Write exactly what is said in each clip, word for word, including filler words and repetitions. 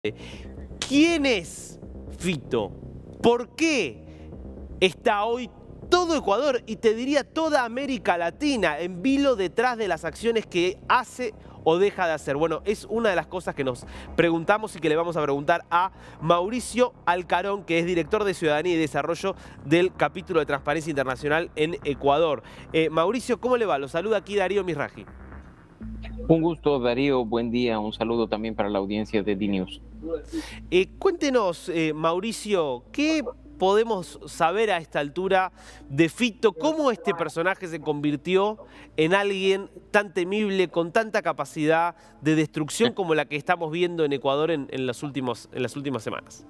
¿Quién es Fito? ¿Por qué está hoy todo Ecuador y te diría toda América Latina en vilo detrás de las acciones que hace o deja de hacer? Bueno, es una de las cosas que nos preguntamos y que le vamos a preguntar a Mauricio Alcarón, que es director de Ciudadanía y Desarrollo del capítulo de Transparencia Internacional en Ecuador. Eh, Mauricio, ¿cómo le va? Lo saluda aquí Darío Misraji. Un gusto, Darío. Buen día. Un saludo también para la audiencia de D-News. Eh, cuéntenos, eh, Mauricio, ¿qué podemos saber a esta altura de Fito? ¿Cómo este personaje se convirtió en alguien tan temible, con tanta capacidad de destrucción como la que estamos viendo en Ecuador en, en, los últimos, en las últimas semanas?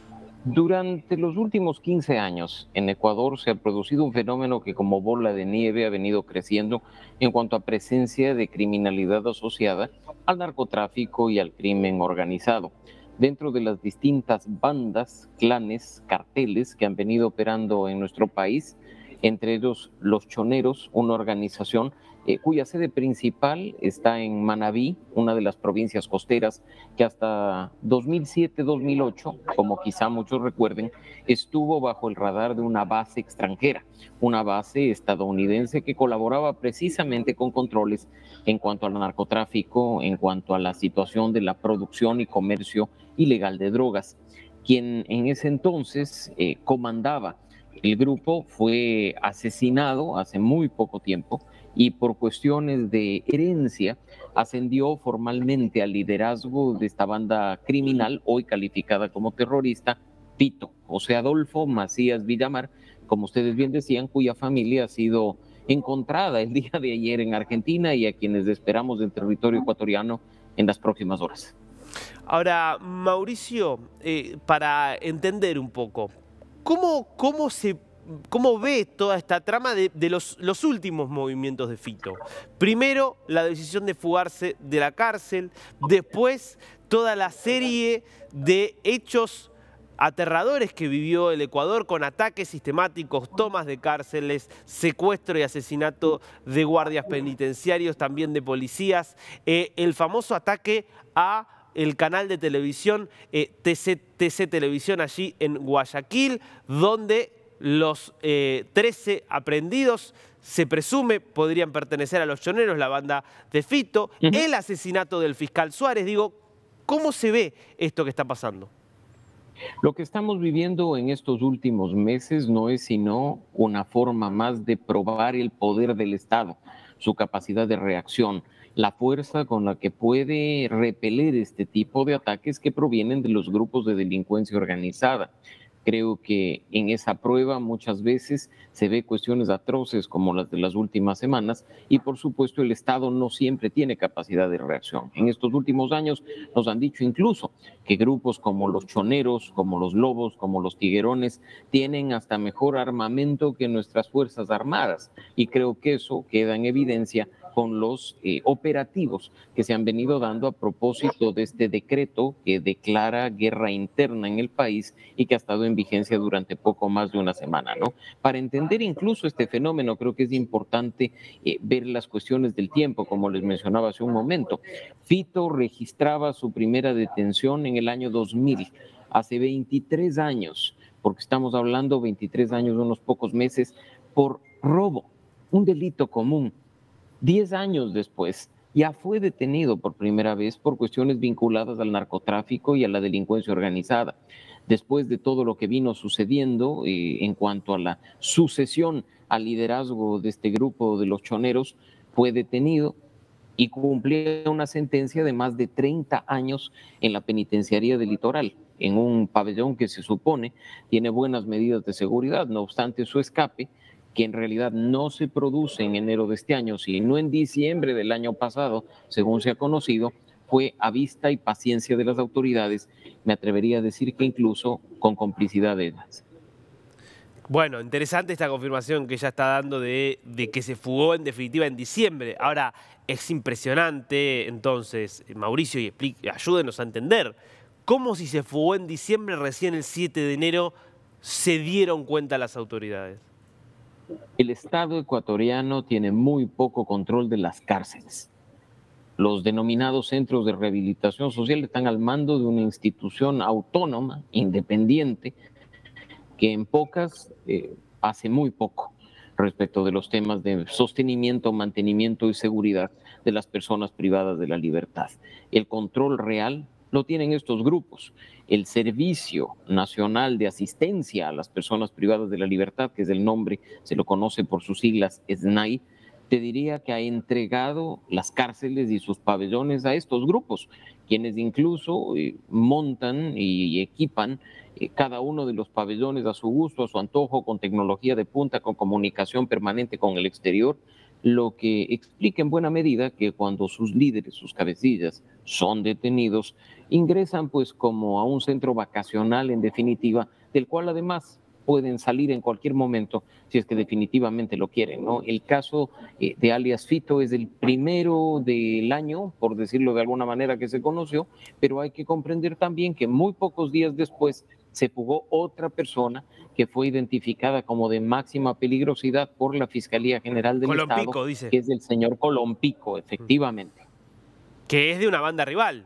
Durante los últimos quince años, en Ecuador se ha producido un fenómeno que como bola de nieve ha venido creciendo en cuanto a presencia de criminalidad asociada al narcotráfico y al crimen organizado. Dentro de las distintas bandas, clanes, carteles que han venido operando en nuestro país, entre ellos los Choneros, una organización eh, cuya sede principal está en Manabí, una de las provincias costeras que hasta dos mil siete dos mil ocho, como quizá muchos recuerden, estuvo bajo el radar de una base extranjera, una base estadounidense que colaboraba precisamente con controles en cuanto al narcotráfico, en cuanto a la situación de la producción y comercio ilegal de drogas. Quien en ese entonces eh, comandaba el grupo fue asesinado hace muy poco tiempo y por cuestiones de herencia ascendió formalmente al liderazgo de esta banda criminal, hoy calificada como terrorista, Fito, José Adolfo Macías Villamar, como ustedes bien decían, cuya familia ha sido encontrada el día de ayer en Argentina y a quienes esperamos del territorio ecuatoriano en las próximas horas. Ahora, Mauricio, eh, para entender un poco, ¿cómo, cómo, se, cómo ve toda esta trama de, de los, los últimos movimientos de Fito? Primero, la decisión de fugarse de la cárcel, después toda la serie de hechos aterradores que vivió el Ecuador con ataques sistemáticos, tomas de cárceles, secuestro y asesinato de guardias penitenciarios, también de policías, eh, el famoso ataque a el canal de televisión eh, T C, T C Televisión allí en Guayaquil, donde los eh, trece aprehendidos se presume podrían pertenecer a los Choneros, la banda de Fito, uh-huh. El asesinato del fiscal Suárez. Digo, ¿cómo se ve esto que está pasando? Lo que estamos viviendo en estos últimos meses no es sino una forma más de probar el poder del Estado, su capacidad de reacción, la fuerza con la que puede repeler este tipo de ataques que provienen de los grupos de delincuencia organizada. Creo que en esa prueba muchas veces se ve cuestiones atroces como las de las últimas semanas y por supuesto el Estado no siempre tiene capacidad de reacción. En estos últimos años nos han dicho incluso que grupos como los Choneros, como los Lobos, como los Tiguerones tienen hasta mejor armamento que nuestras Fuerzas Armadas y creo que eso queda en evidencia con los eh, operativos que se han venido dando a propósito de este decreto que declara guerra interna en el país y que ha estado en vigencia durante poco más de una semana, ¿no? Para entender incluso este fenómeno creo que es importante eh, ver las cuestiones del tiempo, como les mencionaba hace un momento. Fito registraba su primera detención en el año dos mil, hace veintitrés años, porque estamos hablando veintitrés años, unos pocos meses, por robo, un delito común. Diez años después, ya fue detenido por primera vez por cuestiones vinculadas al narcotráfico y a la delincuencia organizada. Después de todo lo que vino sucediendo eh, en cuanto a la sucesión al liderazgo de este grupo de los Choneros, fue detenido y cumplía una sentencia de más de treinta años en la penitenciaría del Litoral, en un pabellón que se supone tiene buenas medidas de seguridad. No obstante su escape, que en realidad no se produce en enero de este año, sino en diciembre del año pasado, según se ha conocido, fue a vista y paciencia de las autoridades, me atrevería a decir que incluso con complicidad de ellas. Bueno, interesante esta confirmación que ya está dando de, de que se fugó en definitiva en diciembre. Ahora, es impresionante, entonces, Mauricio, y explique, ayúdenos a entender, cómo si se fugó en diciembre, recién el siete de enero, se dieron cuenta las autoridades. El Estado ecuatoriano tiene muy poco control de las cárceles. Los denominados centros de rehabilitación social están al mando de una institución autónoma, independiente, que en pocas eh, hace muy poco respecto de los temas de sostenimiento, mantenimiento y seguridad de las personas privadas de la libertad. El control real lo tienen estos grupos. El Servicio Nacional de Asistencia a las Personas Privadas de la Libertad, que es el nombre, se lo conoce por sus siglas S N A I, te diría que ha entregado las cárceles y sus pabellones a estos grupos, quienes incluso eh, montan y equipan eh, cada uno de los pabellones a su gusto, a su antojo, con tecnología de punta, con comunicación permanente con el exterior, lo que explica en buena medida que cuando sus líderes, sus cabecillas, son detenidos, ingresan pues como a un centro vacacional en definitiva, del cual además pueden salir en cualquier momento si es que definitivamente lo quieren, ¿no? El caso eh, de alias Fito es el primero del año, por decirlo de alguna manera, que se conoció, pero hay que comprender también que muy pocos días después se fugó otra persona que fue identificada como de máxima peligrosidad por la Fiscalía General del Colompico, Estado, dice. que es el señor Colompico, efectivamente. Que es de una banda rival,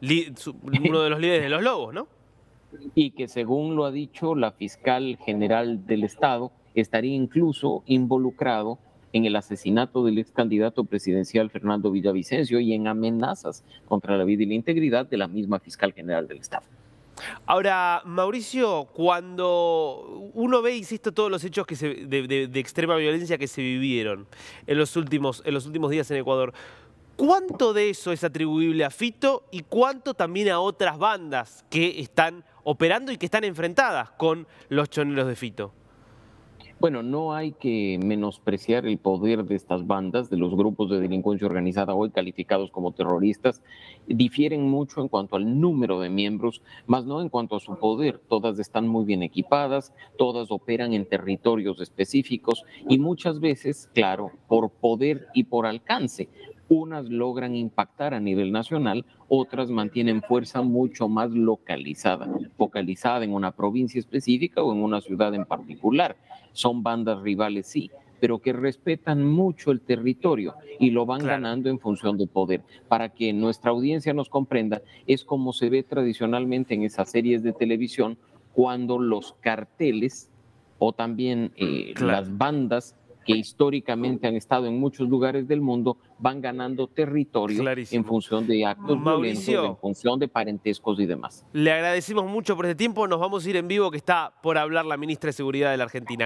uno de los líderes de los Lobos, ¿no? Y que según lo ha dicho la fiscal general del Estado, estaría incluso involucrado en el asesinato del ex candidato presidencial Fernando Villavicencio y en amenazas contra la vida y la integridad de la misma fiscal general del Estado. Ahora, Mauricio, cuando uno ve, insisto, todos los hechos que se, de, de, de extrema violencia que se vivieron en los últimos, en los últimos días en Ecuador, ¿cuánto de eso es atribuible a Fito y cuánto también a otras bandas que están operando y que están enfrentadas con los choneros de Fito? Bueno, no hay que menospreciar el poder de estas bandas, de los grupos de delincuencia organizada hoy calificados como terroristas. Difieren mucho en cuanto al número de miembros, más no en cuanto a su poder. Todas están muy bien equipadas, todas operan en territorios específicos y muchas veces, claro, por poder y por alcance. Unas logran impactar a nivel nacional, otras mantienen fuerza mucho más localizada, focalizada en una provincia específica o en una ciudad en particular. Son bandas rivales, sí, pero que respetan mucho el territorio y lo van Claro. ganando en función de poder. Para que nuestra audiencia nos comprenda, es como se ve tradicionalmente en esas series de televisión cuando los carteles o también eh, Claro. las bandas que históricamente han estado en muchos lugares del mundo, van ganando territorio Clarísimo. en función de actos Mauricio, violentos, en función de parentescos y demás. Le agradecemos mucho por este tiempo. Nos vamos a ir en vivo, que está por hablar la ministra de Seguridad de la Argentina.